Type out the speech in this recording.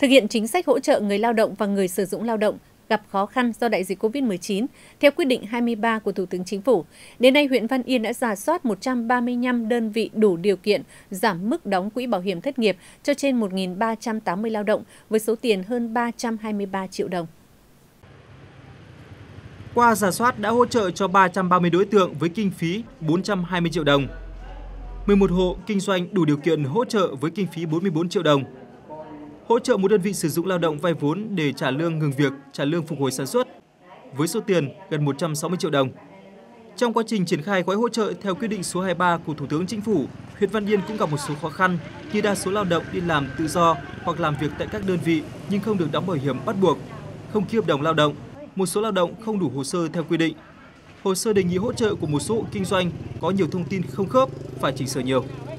Thực hiện chính sách hỗ trợ người lao động và người sử dụng lao động gặp khó khăn do đại dịch COVID-19, theo quyết định 23 của Thủ tướng Chính phủ, đến nay huyện Văn Yên đã rà soát 135 đơn vị đủ điều kiện giảm mức đóng quỹ bảo hiểm thất nghiệp cho trên 1.380 lao động với số tiền hơn 323 triệu đồng. Qua rà soát đã hỗ trợ cho 330 đối tượng với kinh phí 420 triệu đồng. 11 hộ kinh doanh đủ điều kiện hỗ trợ với kinh phí 44 triệu đồng. Hỗ trợ một đơn vị sử dụng lao động vay vốn để trả lương ngừng việc, trả lương phục hồi sản xuất với số tiền gần 160 triệu đồng. Trong quá trình triển khai gói hỗ trợ theo quyết định số 23 của Thủ tướng Chính phủ, huyện Văn Yên cũng gặp một số khó khăn như đa số lao động đi làm tự do hoặc làm việc tại các đơn vị nhưng không được đóng bảo hiểm bắt buộc, không ký hợp đồng lao động, một số lao động không đủ hồ sơ theo quy định. Hồ sơ đề nghị hỗ trợ của một số hộ kinh doanh có nhiều thông tin không khớp, phải chỉnh sửa nhiều.